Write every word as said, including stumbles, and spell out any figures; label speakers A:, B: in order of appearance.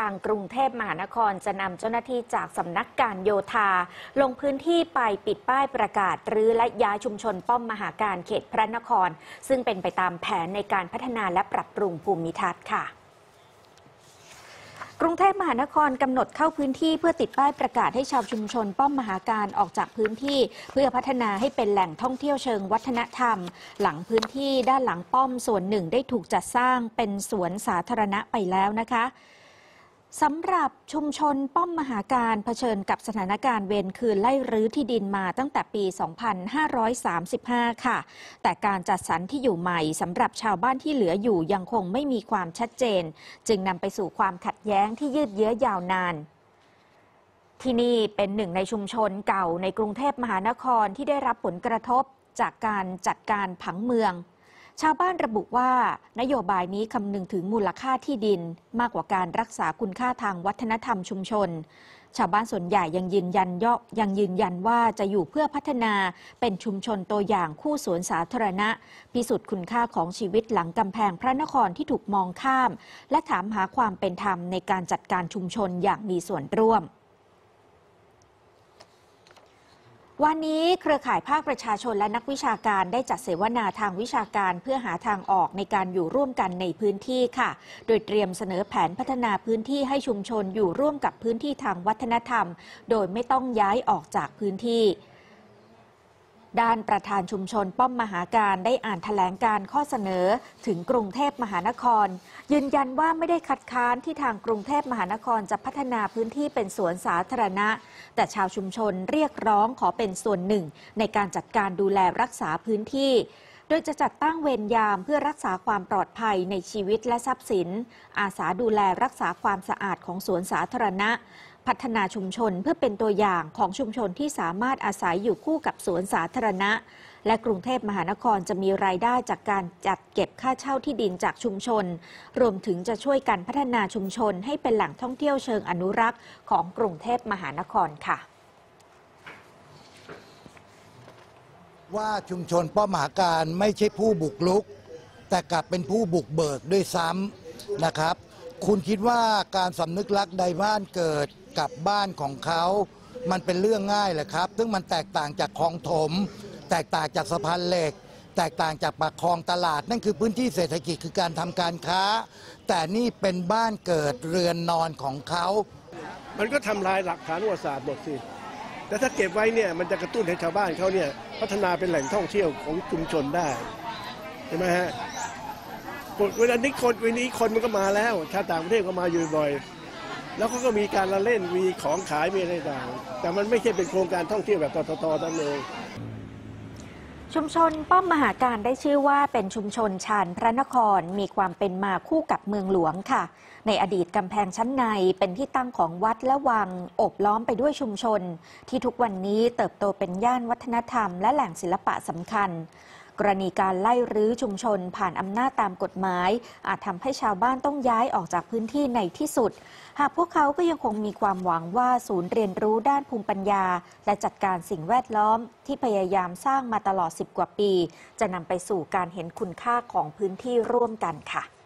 A: างกรุงเทพมหานครจะนำเจ้าหน้าที่จากสำนักการโยธาลงพื้นที่ไปปิดป้ายประกาศรื้อและย้ายชุมชนป้อมมหาการเขตพระนครซึ่งเป็นไปตามแผนในการพัฒนาและปรับปรุงภูมิทัศน์ค่ะกรุงเทพมหานครกำหนดเข้าพื้นที่เพื่อติดป้ายประกาศให้ชาวชุมชนป้อมมหาการออกจากพื้นที่เพื่อพัฒนาให้เป็นแหล่งท่องเที่ยวเชิงวัฒนธรรมหลังพื้นที่ด้านหลังป้อมส่วนหนึ่งได้ถูกจัดสร้างเป็นสวนสาธารณะไปแล้วนะคะสำหรับชุมชนป้อมมหาการเผชิญกับสถานการณ์เวรคืนไล่รื้อที่ดินมาตั้งแต่ปี สองพันห้าร้อยสามสิบห้า ค่ะแต่การจัดสรรที่อยู่ใหม่สำหรับชาวบ้านที่เหลืออยู่ยังคงไม่มีความชัดเจนจึงนำไปสู่ความขัดแย้งที่ยืดเยื้อยาวนานที่นี่เป็นหนึ่งในชุมชนเก่าในกรุงเทพมหานครที่ได้รับผลกระทบจากการจัดการผังเมืองชาวบ้านระบุว่านโยบายนี้คำนึงถึงมูลค่าที่ดินมากกว่าการรักษาคุณค่าทางวัฒนธรรมชุมชนชาวบ้านส่วนใหญ่ยังยืนยันย่อยังยืนยันว่าจะอยู่เพื่อพัฒนาเป็นชุมชนตัวอย่างคู่สวนสาธารณะพิสูจน์คุณค่าของชีวิตหลังกำแพงพระนครที่ถูกมองข้ามและถามหาความเป็นธรรมในการจัดการชุมชนอย่างมีส่วนร่วมวันนี้เครือข่ายภาคประชาชนและนักวิชาการได้จัดเสวนาทางวิชาการเพื่อหาทางออกในการอยู่ร่วมกันในพื้นที่ค่ะโดยเตรียมเสนอแผนพัฒนาพื้นที่ให้ชุมชนอยู่ร่วมกับพื้นที่ทางวัฒนธรรมโดยไม่ต้องย้ายออกจากพื้นที่ด้านประธานชุมชนป้อมมหาการได้อ่านแถลงการข้อเสนอถึงกรุงเทพมหานครยืนยันว่าไม่ได้คัดค้านที่ทางกรุงเทพมหานครจะพัฒนาพื้นที่เป็นสวนสาธารณะแต่ชาวชุมชนเรียกร้องขอเป็นส่วนหนึ่งในการจัดการดูแลรักษาพื้นที่โดยจะจัดตั้งเวรยามเพื่อรักษาความปลอดภัยในชีวิตและทรัพย์สินอาสาดูแลรักษาความสะอาดของสวนสาธารณะพัฒนาชุมชนเพื่อเป็นตัวอย่างของชุมชนที่สามารถอาศัยอยู่คู่กับสวนสาธารณะและกรุงเทพมหานครจะมีรายได้จากการจัดเก็บค่าเช่าที่ดินจากชุมชนรวมถึงจะช่วยกันพัฒนาชุมชนให้เป็นแหล่งท่องเที่ยวเชิงอนุรักษ์ของกรุงเทพมหานครค่ะ
B: ว่าชุมชนป้อมมหาการไม่ใช่ผู้บุกรุกแต่กลับเป็นผู้บุกเบิกด้วยซ้ำนะครับคุณคิดว่าการสำนึกรักในบ้านเกิดกับบ้านของเขามันเป็นเรื่องง่ายเหรอครับซึ่งมันแตกต่างจากคลองถมแตกต่างจากสะพานเหล็กแตกต่างจากปากคลองตลาดนั่นคือพื้นที่เศรษฐกิจคือการทำการค้าแต่นี่เป็นบ้านเกิดเรือนนอนของเขา
C: มันก็ทำลายหลักฐานประวัติศาสตร์หมดสิแต่ถ้าเก็บไว้เนี่ยมันจะกระตุ้นให้ชาวบ้านเขาเนี่ยพัฒนาเป็นแหล่งท่องเที่ยวของชุมชนได้ใช่ไหมฮะเวลานี้คนวันนี้คนมันก็มาแล้วชาวต่างประเทศก็มาอยู่บ่อยแล้วเขาก็มีการละเล่นมีของขายมีอะไรต่างแต่มันไม่ใช่เป็นโครงการท่องเที่ยวแบบตตนั่นเอง
A: ชุมชนป้อมมหาการได้ชื่อว่าเป็นชุมชนชานพระนครมีความเป็นมาคู่กับเมืองหลวงค่ะในอดีตกำแพงชั้นในเป็นที่ตั้งของวัดและวังโอบล้อมไปด้วยชุมชนที่ทุกวันนี้เติบโตเป็นย่านวัฒนธรรมและแหล่งศิลปะสำคัญกรณีการไล่รื้อชุมชนผ่านอำนาจตามกฎหมายอาจทำให้ชาวบ้านต้องย้ายออกจากพื้นที่ในที่สุดหากพวกเขาก็ยังคงมีความหวังว่าศูนย์เรียนรู้ด้านภูมิปัญญาและจัดการสิ่งแวดล้อมที่พยายามสร้างมาตลอดสิบกว่าปีจะนำไปสู่การเห็นคุณค่าของพื้นที่ร่วมกันค่ะ